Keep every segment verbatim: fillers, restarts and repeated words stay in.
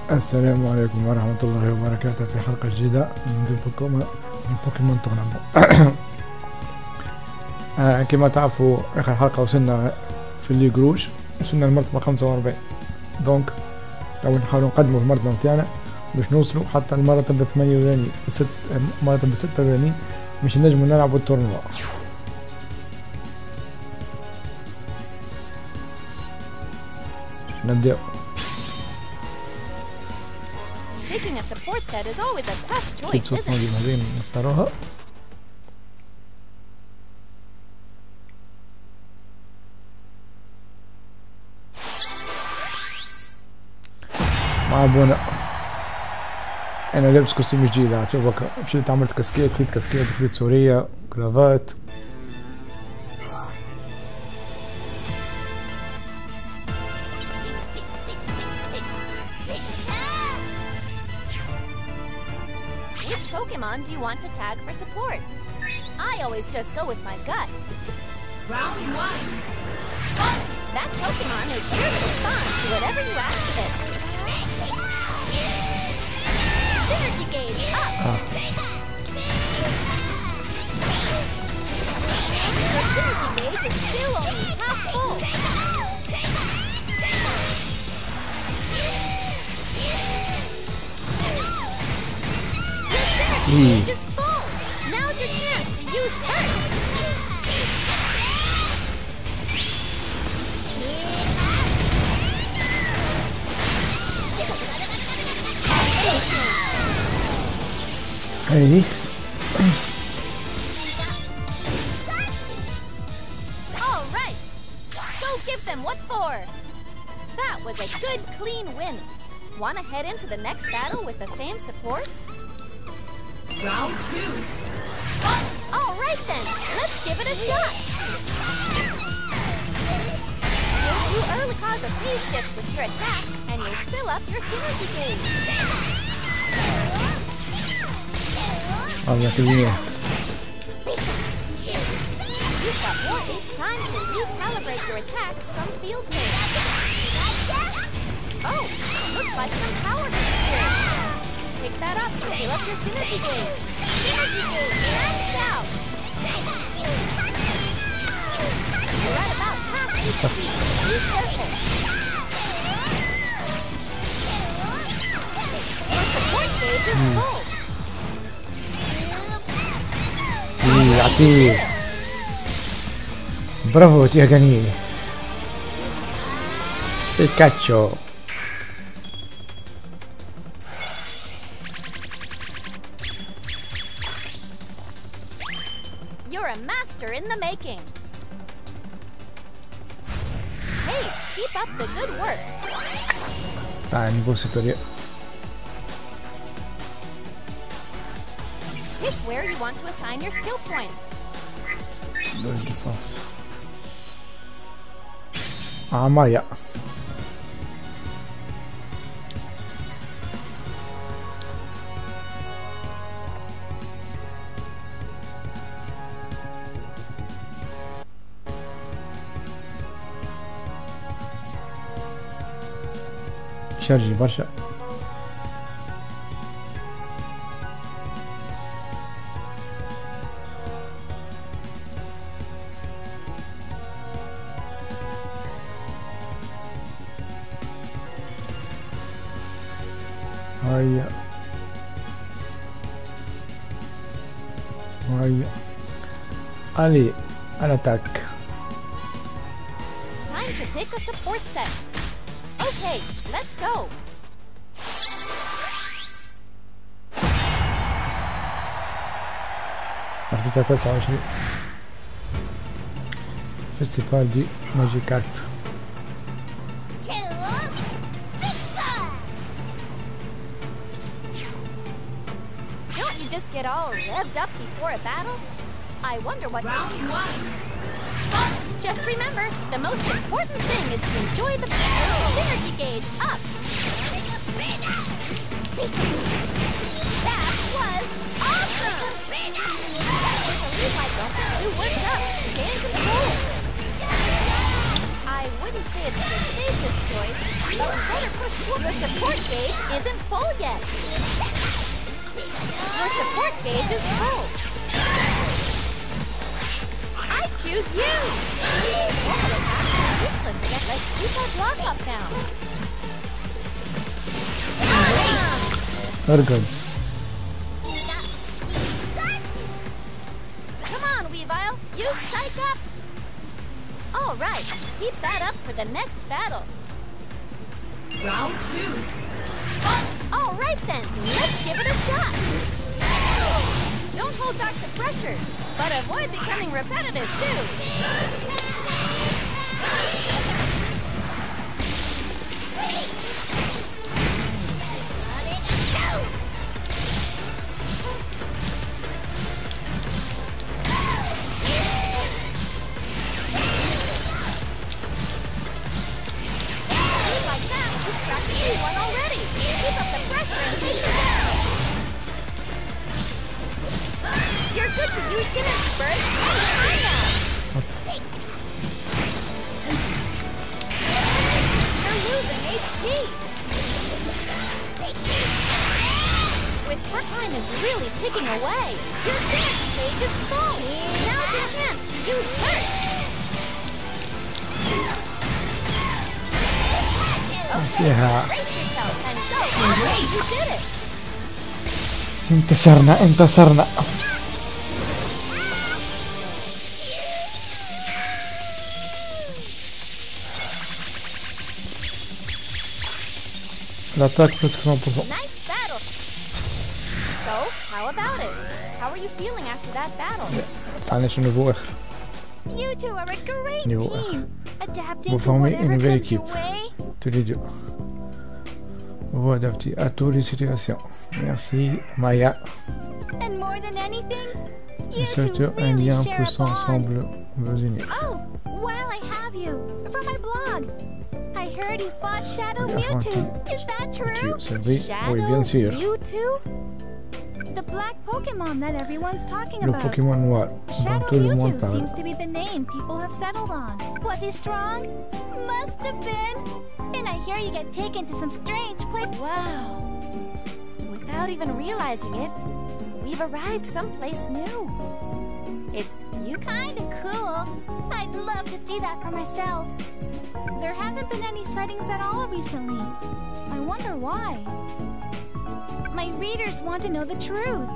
السلام عليكم ورحمة الله وبركاته في حلقة جديدة من بوكيمون من بوكيمون تورنمون. آه كما تعرفوا آخر حلقة وصلنا في الليج روج، وصلنا للمرتبة خمسة وأربعين. دونك لو نحاولوا نقدموا في المرتبة متاعنا باش نوصلوا حتى المرتبة ثمانية وثمانين ست مرتبة ستة وثمانين باش نجموا نلعبوا التورنوا. نبدأ. Picking a support set is always a tough choice, كيف isn't it? هذه نختاروها. مع بونا انا لابس كوستيم جديد، شوف هكا مشيت عملت كاسكيت، خديت كاسكيت، خديت سورية، كرافات. Which Pokemon do you want to tag for support? I always just go with my gut. Round one. That Pokemon is sure to respond to whatever you ask of it. Synergy gauge up. Ah. The synergy gauge is still only half full. Your synergy gauge is full. Now's your chance to use Burst. هذه All right. Go give them what for. That was a good, clean win. Want to head into the next battle with the same support? Round two. All right then. Let's give it a shot. You early cause a phase shift with your attack, and you'll fill up your synergy gauge. والله كبير. You've got more each time to recalibrate your attacks from field range. Oh, looks like some power here. Pick that up to fill up your synergy gauge. Synergy gauge maxed out. You're at about half H P. Be careful. Your support gauge is full. يعطيه برافو تيغاني بيكاتشو. You're a master in the making. Hey, keep up the good work. تعال نبوس الطريق. Pick where you want to assign your skill points. دور الديفونس. آه مايا. شارجي برشا. هيا هيا علي الاتاك. Time to pick a support set. Okay, let's go. أخذتها تسعة وعشرين. فيستيفال دي ماجي كارت. Don't you just get all revved up before a battle? I wonder what Round one. Just remember, the most important thing is to enjoy the synergy gauge up. That was awesome! I believe I don't get too worked up. Stay in control. I wouldn't say it's the safest choice, but we better push Well, the support gauge isn't full yet. Your support gauge is full. I choose you. Normal attacks are useless against. Let's keep our block up now. Very good. Come on, Weavile. You psych up. All right. Keep that up for the next battle. Round two. All right then. Let's give it a shot. Don't hold back the pressure, but avoid becoming repetitive too. Like that, you practically won already. Keep up the pressure and take it down. You're good to use synergy burst anytime now. You're losing H P. With Brookline is really ticking away. Your synergy gauge is full. Now's your chance to use burst. Okay, Yeah. brace yourself and go. Okay, you did it. انتصرنا انتصرنا. L'attaque presque cent pour cent. Nice battle. So, how about it? How are you feeling after that battle? طلعنا شنو نبغى آخر. You two are a great Niveau team. Adapting Vous to formez whatever une belle comes your équipe. way. Tous les deux. Vous vous adaptez à toutes les situations. Merci Maya. And more than anything, Et you two surtout un really lien share a puissant bond. semble vous unir. Oh, while I have you, from my blog, I heard you fought Shadow Et Mewtwo. affronté Is that true? Mewtwo, c'est vrai? Shadow Oui, bien sûr. Mewtwo? The black Pokemon that everyone's talking Le about. Pokémon noir dont Shadow tout le monde Mewtwo parle. seems to be the name people have settled on. Was he strong? Must have been. And I hear you get taken to some strange place. Wow. Without even realizing it, we've arrived someplace new. It's you kind of cool. I'd love to see that for myself. There haven't been any sightings at all recently. I wonder why. My readers want to know the truth.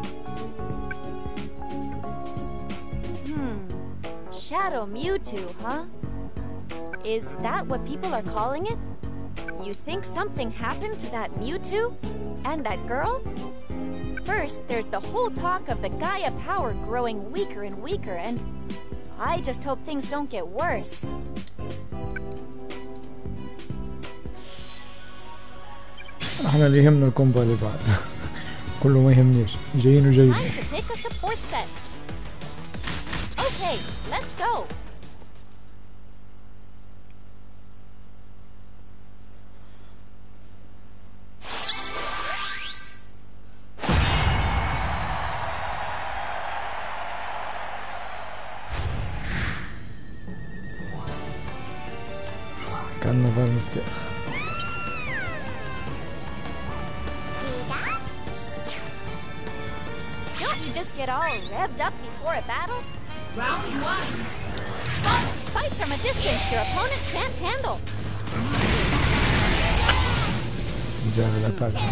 Hmm. Shadow Mewtwo, huh? Is that what people are calling it? You think something happened to that Mewtwo? And that girl? First, there's the whole talk of the Gaia power growing weaker and weaker, and I just hope things don't get worse. احنا اللي يهمنا الكومبا اللي بعد. كله ما يهمنيش. جايين وجايين. Time to pick a support set. Okay, let's go. Carnaval mystère. Don't you just get all revved up before a battle? Round one. Fight from a distance your opponent can't handle. جاب الاتاك.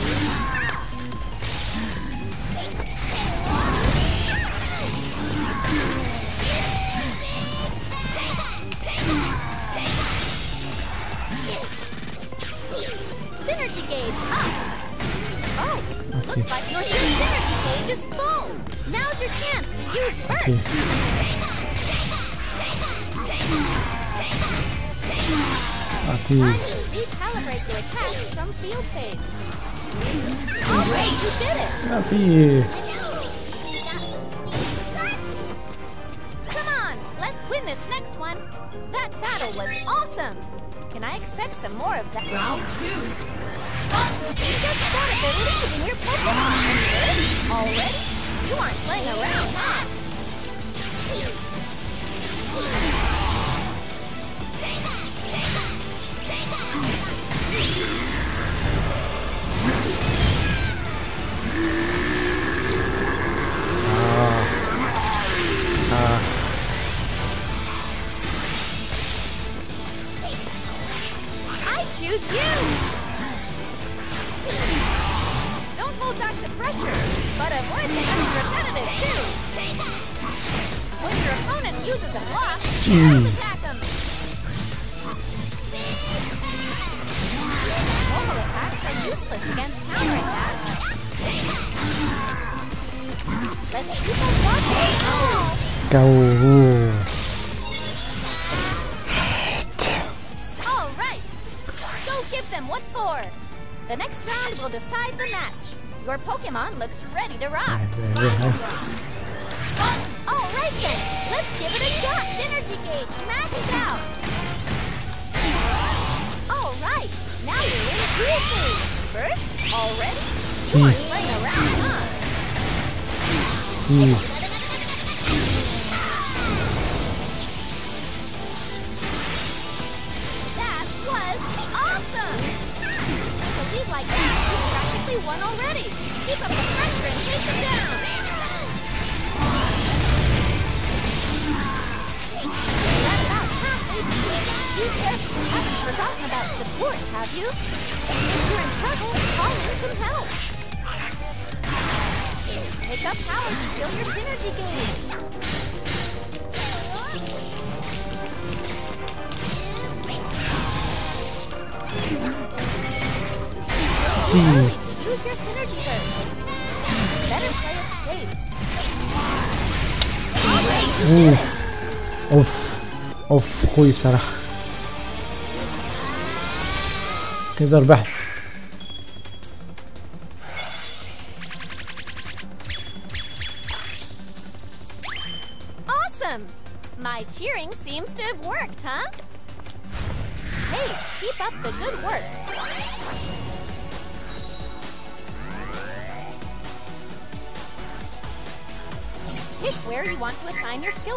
Synergy gauge up. Oh, Okay. looks like your synergy gauge is full. Now's your chance to use Okay. burst. أعطيه. Time to recalibrate your attack from field phase. All right, you did it. أعطيه. Come on, let's win this next one. That battle was awesome. Can I expect some more of that? Round two. You just got a bit lead in your Pokemon. Good. Already? You aren't playing around, huh? choose you! Don't hold back the pressure, but avoid becoming repetitive too! When your opponent uses a block, just attack him! Normal attacks are useless against counterattacks. Let's keep on watching! Go! Alright! Go give them what for! The next round will decide the match. Your Pokemon looks ready to rock. Alright then, let's give it a shot! Synergy gauge, maxed out! Alright, now you're in a duel phase. First, already? You are playing around, huh? Mm. That was awesome! With a lead like that, you practically won already! Keep up the pressure and take them down! You're at about half H P. You just haven't forgotten about support, have you? If you're in trouble, call in some help! Pick up power to fill your synergy gauge! Mm. Use your synergy first. Better play it safe. اوف اوف اوف خوي بصراحة كذا ربحت. Awesome! My cheering seems to have worked, huh? Hey, keep up the good work. Pick where you want to assign your skill.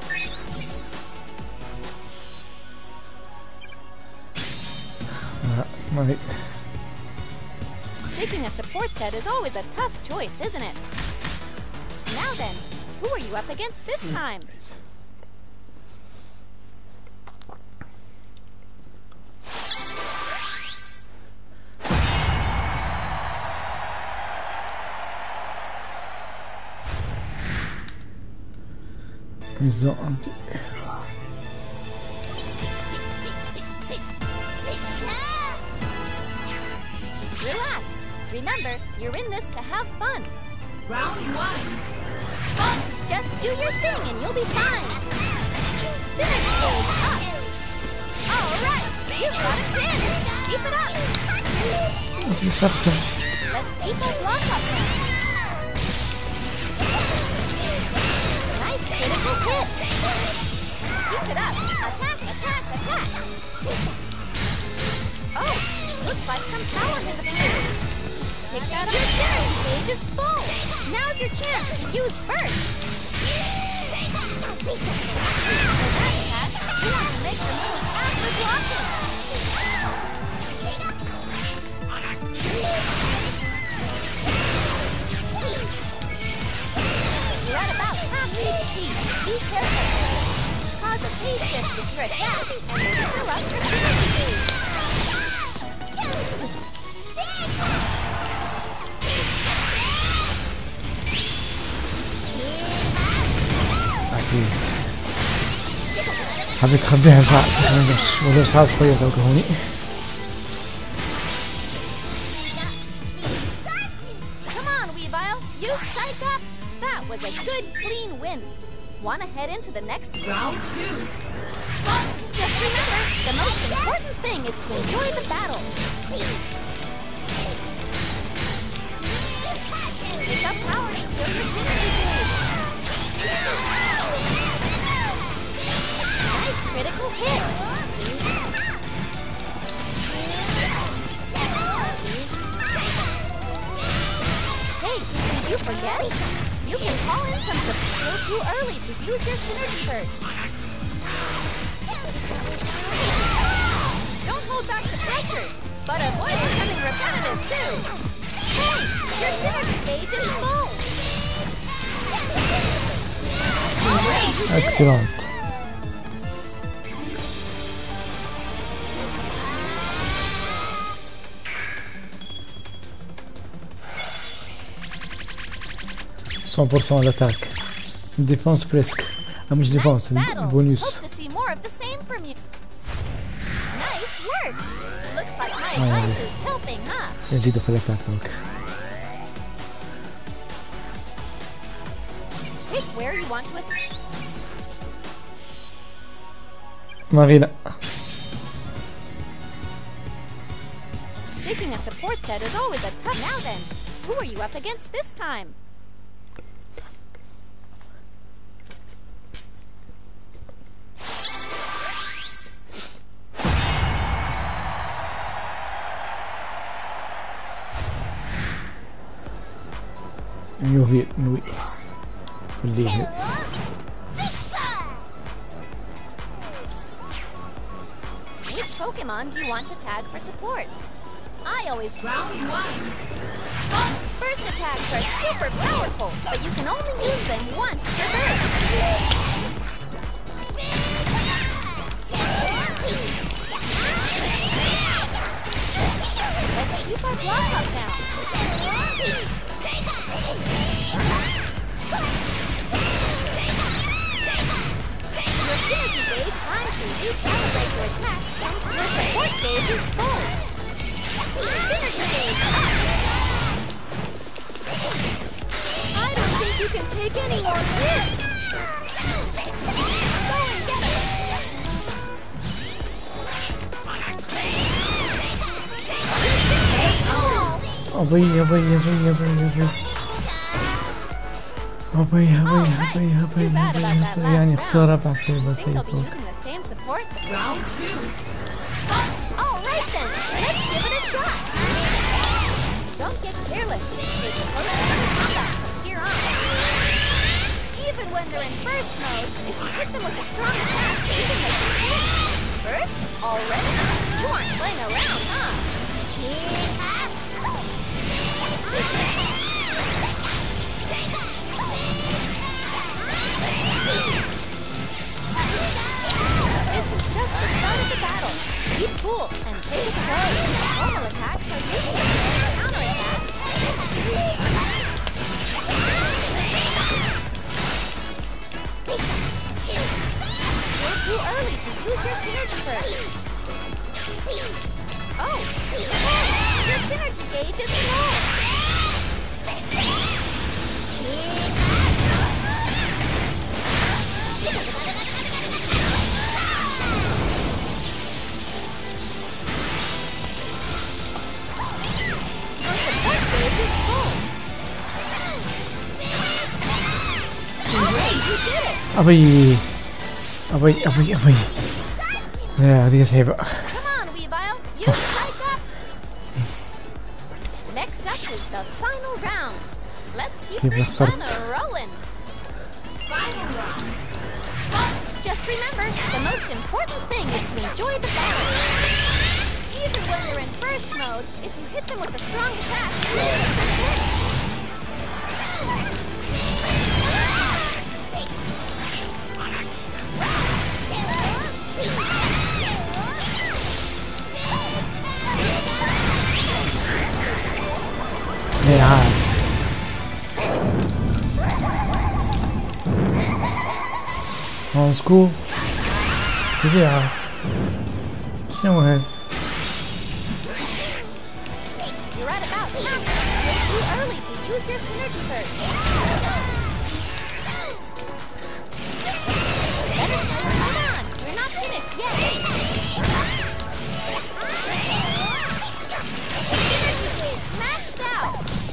ما Picking a support set is always a tough choice, isn't it? Now then, who are you up against this time? Relax. Remember, you're in this to have fun. Round one. Just do your thing and you'll be fine. Synergy gauge up. All right, you've got it in. Keep it up. مسختم. Let's keep a block up there. Nice critical hit. Keep it up. Attack, attack, attack. Oh, looks like some power has appeared. Pick that up. Your synergy gauge is full. Now's your chance to use burst. For that attack, you want to make the move after blocking. You're at about half H P. Be careful. Cause a phase shift with your attack and interrupt your synergy gauge. أكيد حبيت أخبيها بعد موضوع صعب شوية توقعوني. Come on, Weavile. Use Psych Up. That was a good, clean win. Want to head into the next Round two. Just remember, the most important thing is to enjoy the battle. Pick up power to fill your synergy gauge. Nice critical hit. Hey, did you forget? You can call in some support too early to use your synergy burst. Don't hold back the pressure, but avoid becoming repetitive too. Hey, your synergy gauge is full. Excellent. cent pour cent الاتاك. ديفونس بريسك. مش ديفونس بونيوس. Hope to see more of the same from you. Nice work. Looks like my Oh, yeah. advice is helping, huh? عشان نزيدو في الاتاك دوك. Pick where you want to escape. مارينا. Picking a support set is always a tough. Now then, who are you up against this time? يوفي نوي. خليه. Which Pokemon do you want to tag for support? I always Round one. First attacks are super powerful, but you can only use them once per burst. Let's keep our block up now. Your synergy gauge times to recalibrate your attack. Your support gauge is full. Synergy gauge up. I don't think you can take any more hits. Go and get it. أبي أبي أبي أبي أبي أبي أبي أبي أبي أبي يعني خسارة بسيطة Think I'll be بسيطة. using the same support? Round two. All right then, let's give it a shot. Don't get careless. It's supposed to be combat from here on. Even when they're in burst mode, if you hit them with a strong attack, you can make them hit. Burst? Already? You aren't playing around, huh? This is just the start of the battle. Keep cool and take it slow. Normal attacks are useless. Counterattacks. You're too early to use your synergy first. Oh, your synergy gauge is low. Your support gauge is full. Great, you did it! أبي أبي أبي أبي. لا هذه صعبة. Come on, Weavile, you spike up! Next up is the final round. Let's keep كيف this أخرت؟ fun rolling. Final round. Just remember, the most important thing is to enjoy the battle. Even when they're in burst mode, if you hit them with a strong attack, you can make them hit. لا عاد. اون سكول. كذا عاد. شنو هذا؟ You're at about half. Way too early to use your synergy first. Better slow hold on. We're not finished yet. Synergy gauge maxed out.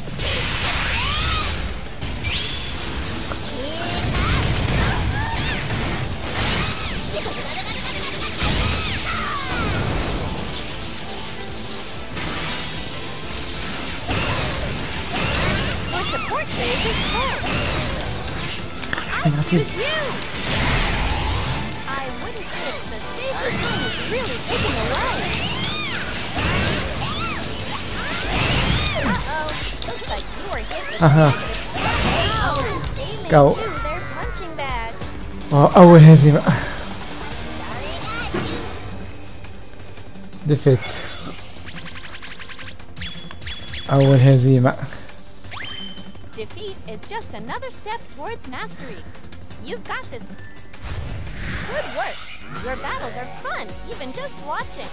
Your support gauge is full. I choose you. I wouldn't say it's the safer thing is really taking away. Uh-oh. Looks like you were hit with أها. oh, they made Go. you their punching bag. أول هزيمة. دفت. أول هزيمة. Defeat is just another step towards mastery. You've got this. Good work. Your battles are fun, even just watching.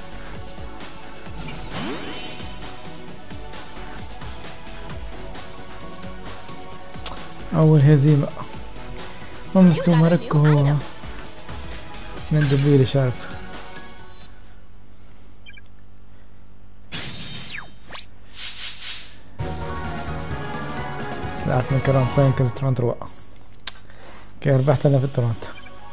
أول هزيمة ومستوى مركو من جبيل شارب. طلعت من كران ساينكل ترونت روا كي ربحت أنا في الترونت.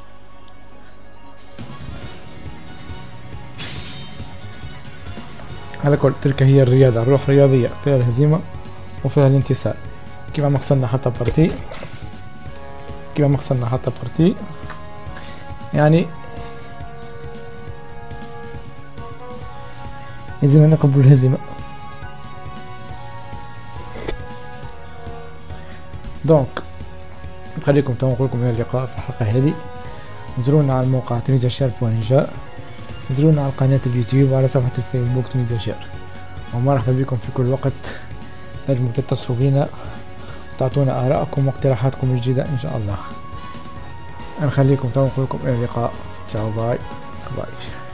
على كل تلك هي الرياضة، الروح رياضية فيها الهزيمة وفيها الانتصار. كيما ما خسرنا حتى بارتي، كيما ما خسرنا حتى بارتي يعني لازم نقبل الهزيمة. دونك نخليكم تو نقول لكم الى اللقاء في الحلقة هذه. زورونا على الموقع تونيزيا شير بوان جا، زورونا على قناة اليوتيوب وعلى صفحة الفيسبوك تونيزيا شير، ومرحبا بكم في كل وقت. نجموا تتصلوا بينا وتعطونا آراءكم واقتراحاتكم الجديدة إن شاء الله. نخليكم تو نقول لكم إلى اللقاء. تشاو باي باي.